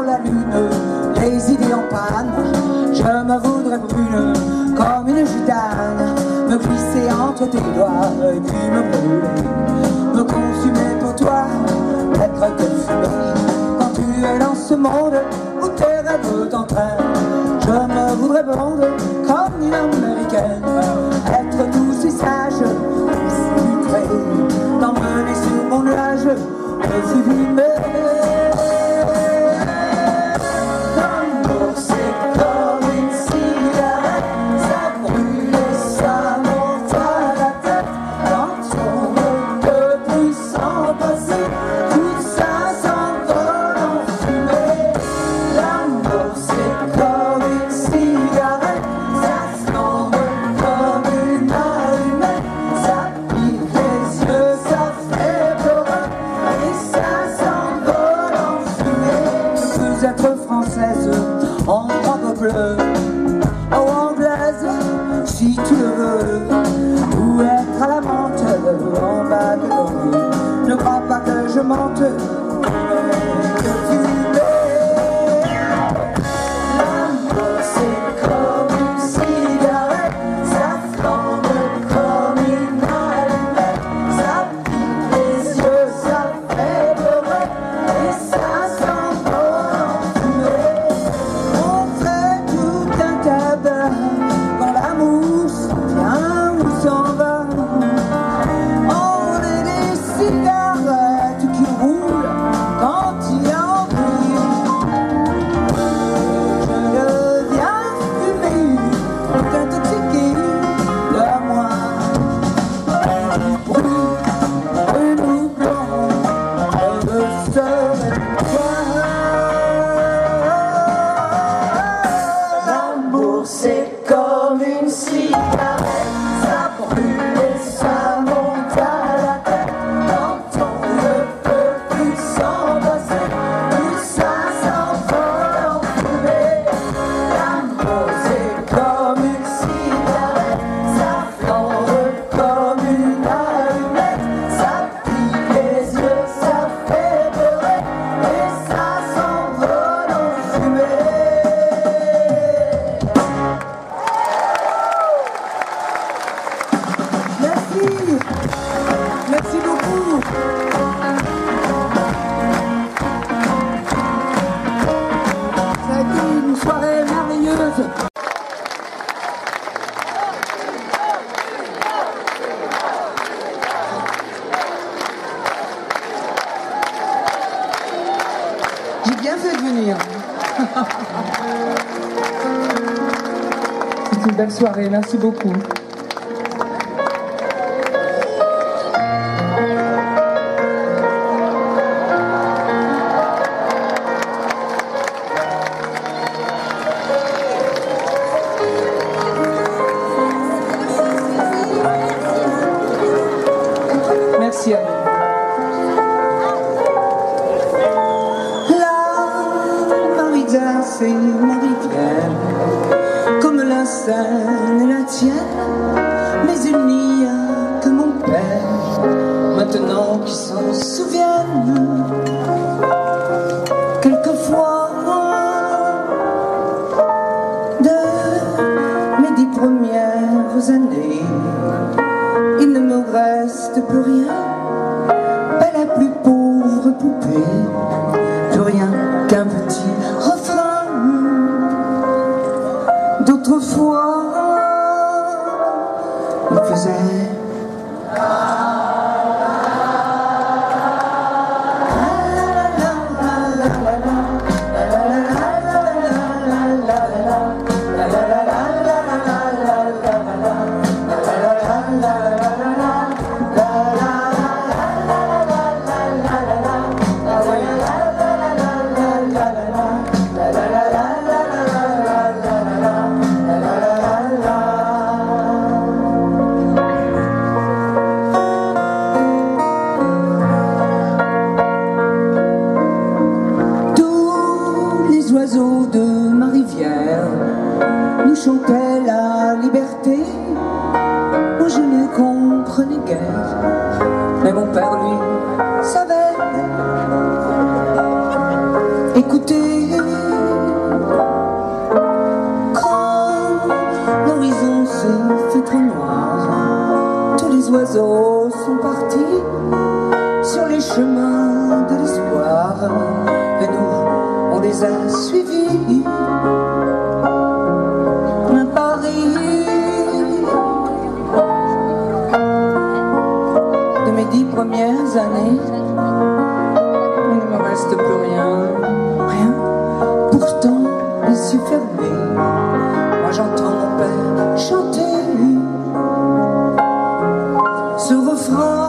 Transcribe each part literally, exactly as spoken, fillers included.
la lune, les idées en panne. Je me voudrais brune comme une gitane, me glisser entre tes doigts et puis me brûler, me consumer pour toi, être que fumée. Quand tu es dans ce monde où tes rêves t'entraînent, je me voudrais blonde comme une américaine, être douce et sage, sucrée, t'emmener sur mon nuage, me fumer. En robe bleue, ou anglaise, si tu le veux, ou être à la menthe, en bas de l'eau. Ne crois pas que je mente, mais que tu l'es. L'amour c'est comme une cigarette, ça flambe comme une allumette, ça pique les yeux, ça fait pleurer, et ça s'envole en fumée. Quand la mousse vient ou s'en va, on est des cigarettes qui roulent quand il y a envie. Je deviens fumée, t'intoxiquer de moi. Brûle, brûle blanc, je serai toi. C'est comme une cigarette, ça brûle et ça monte à la tête. Quand on ne peut plus s'en passer, tout ça s'envole en fumée. L'amour c'est comme une cigarette, ça flambe comme une allumette, ça pique les yeux, ça fait pleurer, et ça s'envole en fumée. Merci beaucoup. Ça a été une soirée merveilleuse. J'ai bien fait de venir. C'est une belle soirée, merci beaucoup. Merci à vous. La Marita, c'est ma rivière, comme la Seine et la tienne, mais il n'y a que mon père, maintenant qui s'en souvienne. Quelquefois, de mes dix premières années, il ne me reste plus rien, pas la plus pauvre poupée, plus rien qu'un petit refrain d'autrefois. Il faisait oiseaux de ma rivière nous chantaient la liberté. Moi je ne comprenais guère, mais mon père lui savait. Écoutez les a suivis. Paris, de mes dix premières années, il ne me reste plus rien, rien. Pourtant, les yeux fermés, moi j'entends mon père chanter ce refrain.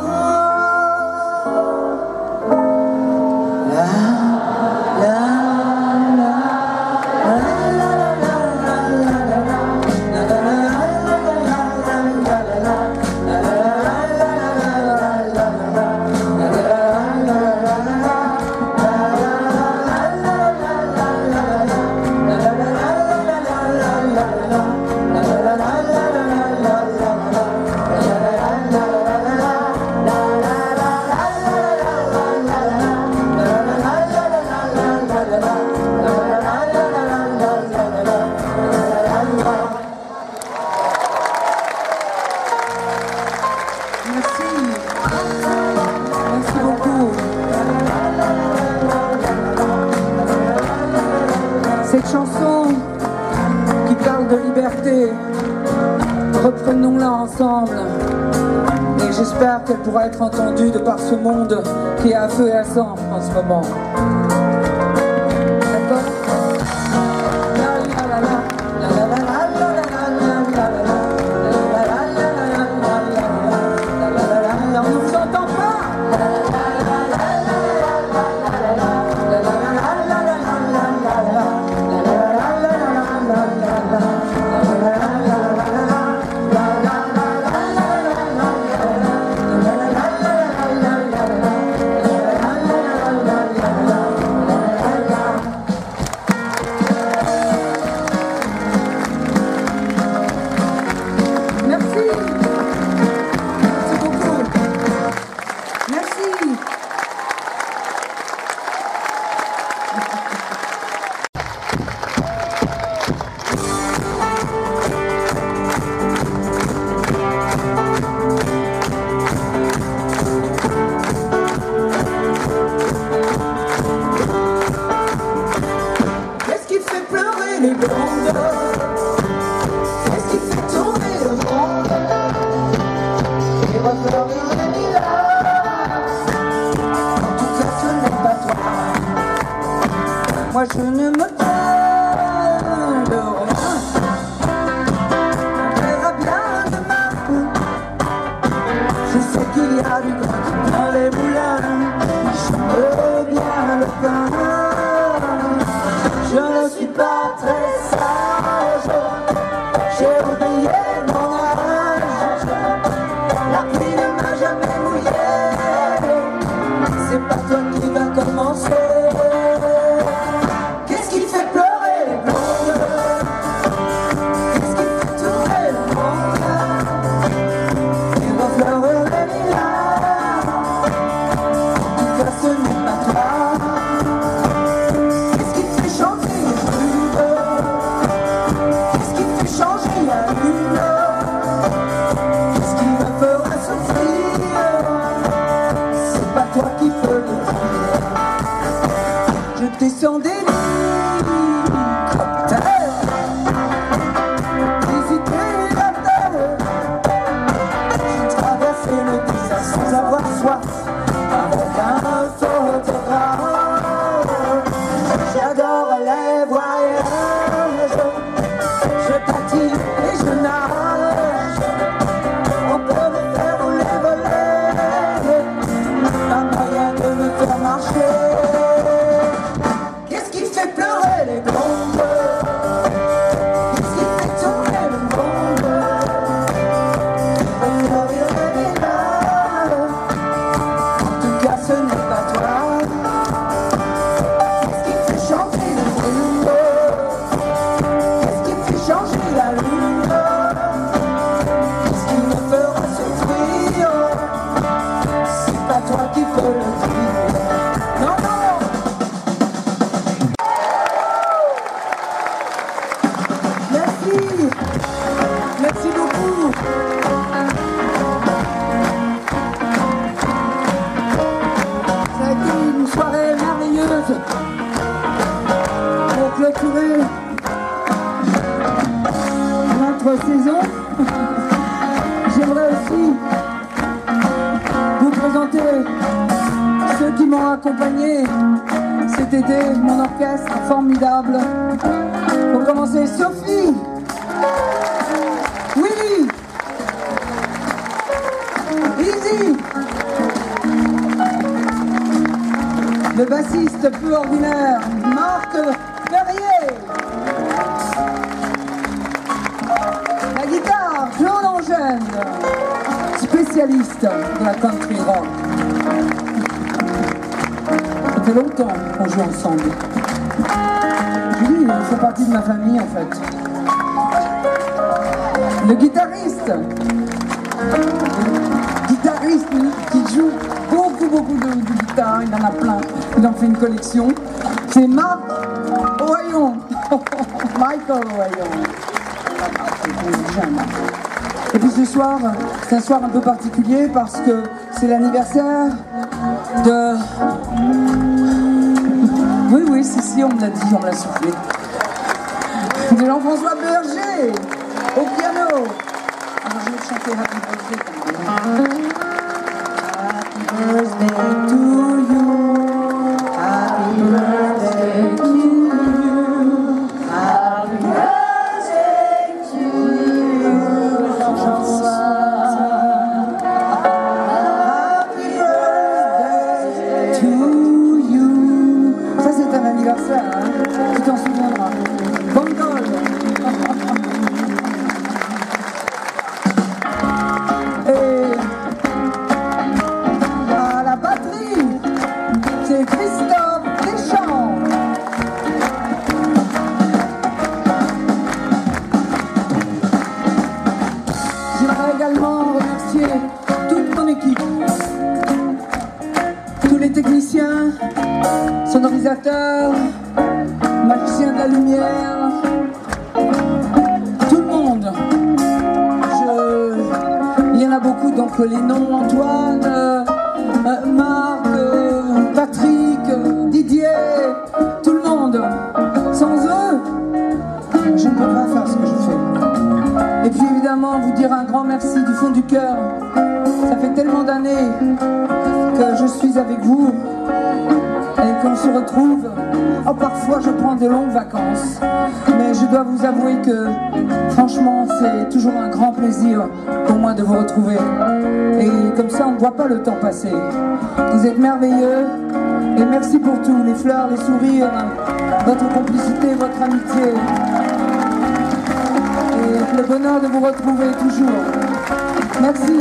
Cette chanson qui parle de liberté, reprenons-la ensemble. Et j'espère qu'elle pourra être entendue de par ce monde qui est à feu et à sang en ce moment. D'accord ? On ne vous entend pas. Qu'est-ce qui fait tourner le monde et refleurir les villages? En tout cas ce n'est pas toi. Moi je ne me plains de rien. On verra bien demain. Je sais qu'il y a du grain dans les moulins. Je veux bien le pain. Je ne suis pas très sage, j'ai oublié mon âge. La pluie ne m'a jamais mouillé, c'est pas toi qui vas commencer. Qu'est-ce qui fait pleurer les blondes? Qu'est-ce qui fait tourner le monde et refleurir les villages? En tout cas ce n'est pas toi. Descends des l'hélicoptère, visiter la terre. J'ai traversé le désert sans avoir soif, avec un photographe. J'adore les voyages, je patine et je nage. On peut me faire rouler, voler, un moyen de me faire marcher. Les blondes, qu'est-ce qui fait tourner le monde et refleurir les villages? En tout cas ce n'est pas toi. Qu'est-ce qui fait chanter le monde? clôturer notre saison, j'aimerais aussi vous présenter ceux qui m'ont accompagné cet été, mon orchestre formidable. Pour commencer, Sophie, Willy, Easy, le bassiste peu ordinaire, Marc Perrier, la guitare, Claude Angène, spécialiste de la country rock. Ça fait longtemps qu'on joue ensemble. Je dis, il fait partie de ma famille en fait. Le guitariste, le guitariste qui joue beaucoup beaucoup de, de guitare, il en a plein, il en fait une collection. C'est Marc Ohayon, Michael Ohayon. Et puis ce soir, c'est un soir un peu particulier parce que c'est l'anniversaire de... Oui, oui, si, si, on me l'a dit, on me l'a soufflé. De Jean-François Berger, au piano. Alors je vais chanter Happy Birthday quand même. Happy birthday to you. Happy birthday to you. Happy birthday to you, Jean-François. Happy birthday to you. Ça c'est un anniversaire, hein. Tu t'en souviendras. Bonne gueule. Et à la batterie, c'est Christophe Deschamps. J'aimerais également remercier toute mon équipe, tous les techniciens, sonorisateurs, magiciens de la lumière, tout le monde. Je... Il y en a beaucoup, donc les noms, Antoine, euh, euh, Marc, euh, Patrick, euh, Didier, tout le monde. Sans eux, je ne peux pas faire ce que je fais. Et puis évidemment, vous dire un grand merci du fond du cœur. Ça fait tellement d'années que je suis avec vous et qu'on se retrouve. Oh, parfois je prends de longues vacances, mais je dois vous avouer que franchement c'est toujours un grand plaisir pour moi de vous retrouver. Et comme ça on ne voit pas le temps passer. Vous êtes merveilleux et merci pour tout, les fleurs, les sourires, votre complicité, votre amitié. Et le bonheur de vous retrouver toujours. Merci.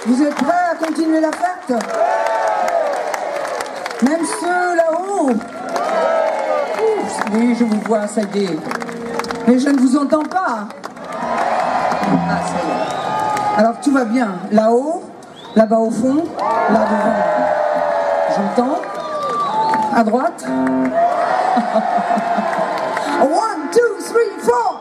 Vous êtes prêts à continuer la fête? Même ceux là-haut? Oui, je vous vois, ça y est. Mais je ne vous entends pas. Ah, ça y est. Alors tout va bien. Là-haut, là-bas au fond, là devant. J'entends. À droite. One, two, three, four.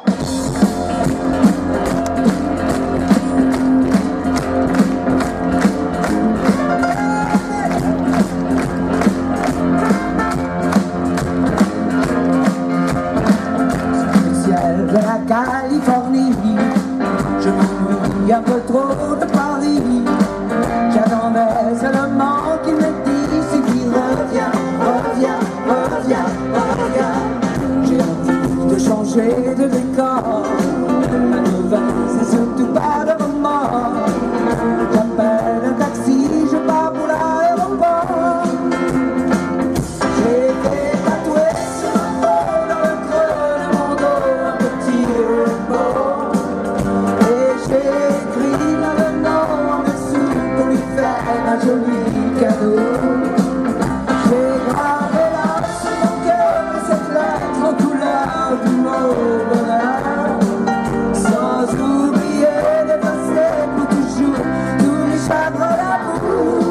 De la Californie, je m'ennuie un peu trop de Paris. J'attendais seulement qu'il me dise qu'il revient, revient, revient, revient. J'ai envie de changer de décor. Ma nouvelle, c'est surtout pas de remords. J'appelle un taxi, je pars pour l'aéroport. J'ai été tatoué sur ma peau dans le creux de mon dos un petit rainbow. Et j'ai écrit le nom en dessous pour lui faire un joli cadeau. J'ai gravé là sur mon cœur cette lettre en couleur du mot bonheur, sans oublier d'effacer pour toujours tous les chagrins d'amour.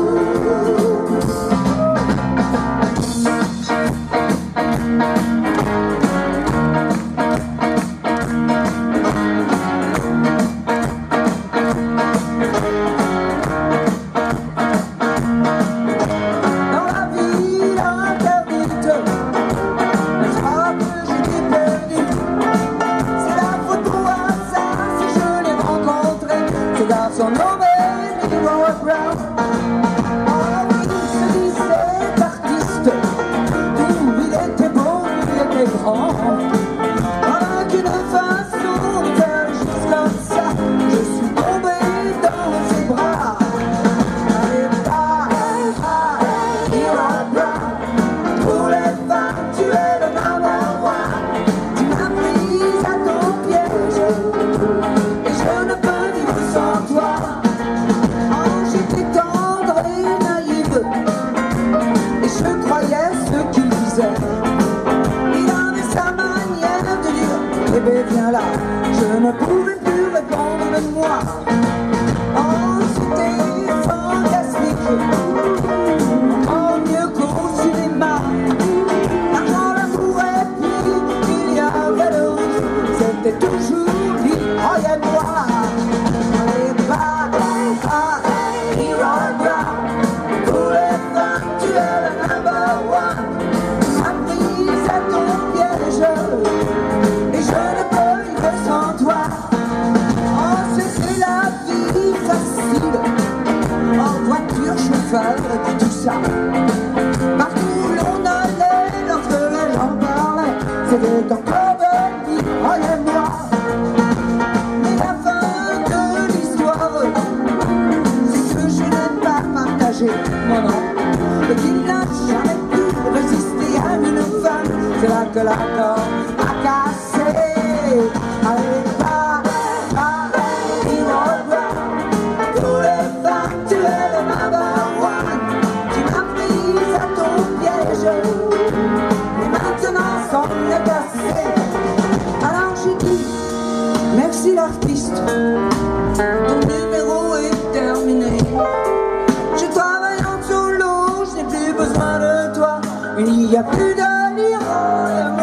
Dans la ville interdite, je crois que j'étais perdu. C'est la photo à ça si je l'ai rencontré. Ce garçon nommé Leroy Brown. Oh oui, il se disait artiste. Ouh, il était beau, il était grand. Avec une façon de faire juste comme ça, je suis tombé dans ses bras. Allez, pas, ah, Leroy Brown. Pour les femmes, tu es le number one. Tu m'as prise à ton piège, et je ne peux vivre sans toi. Oh, j'étais tendre et naïve, et je croyais ce qu'il disait. Il avait sa manière de dire, eh bien viens là. Je ne pouvais plus répondre de moi. Oh, c'était fantastique, oh, mieux qu'au cinéma. Car dans l'amour et puis il y avait le rouge, c'était toujours lui, oh, et moi. Et pas, ah, Leroy Brown. Pour les femmes, tu es le number one. Tu m'as prise à ton piège, et je ne peux vivre sans toi. Oh, c'était la vie facile, en voiture, chauffeur et tout ça. Partout où l'on allait, lorsque les gens parlaient, c'était encore de lui, oh, et moi. Mais la fin de l'histoire, c'est que je n'ai pas partagé, non, non, et qu'il n'a jamais pu résister à une femme. C'est là que l'accord a cassé. Allez, pas, ah, Leroy Brown. Pour les femmes, tu es le number one. Tu m'as prise à ton piège, et maintenant c'en est passé. Alors j'ai dit, merci l'artiste, ton numéro est terminé. Je travaille en solo, je n'ai plus besoin de toi. Il n'y a plus de Leroy.